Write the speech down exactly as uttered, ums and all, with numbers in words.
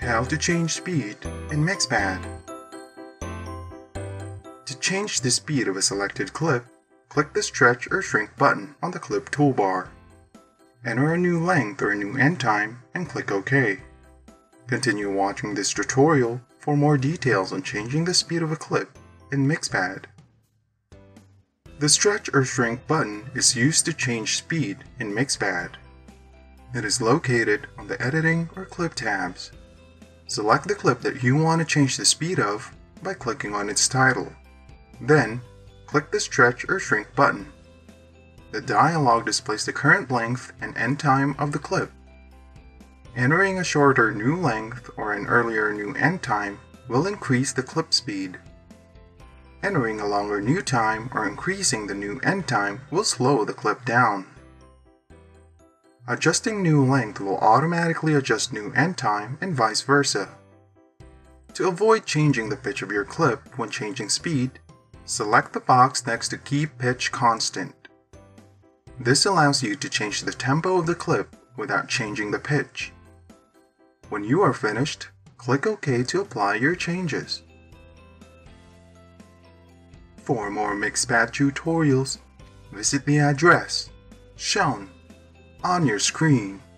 How to change speed in MixPad. To change the speed of a selected clip, click the stretch or shrink button on the clip toolbar. Enter a new length or a new end time and click OK. Continue watching this tutorial for more details on changing the speed of a clip in MixPad. The stretch or shrink button is used to change speed in MixPad. It is located on the editing or clip tabs. Select the clip that you want to change the speed of by clicking on its title. Then, click the stretch or shrink button. The dialog displays the current length and end time of the clip. Entering a shorter new length or an earlier new end time will increase the clip speed. Entering a longer new time or increasing the new end time will slow the clip down. Adjusting new length will automatically adjust new end time and vice versa. To avoid changing the pitch of your clip when changing speed, select the box next to Keep Pitch Constant. This allows you to change the tempo of the clip without changing the pitch. When you are finished, click OK to apply your changes. For more MixPad tutorials, visit the address shown on your screen.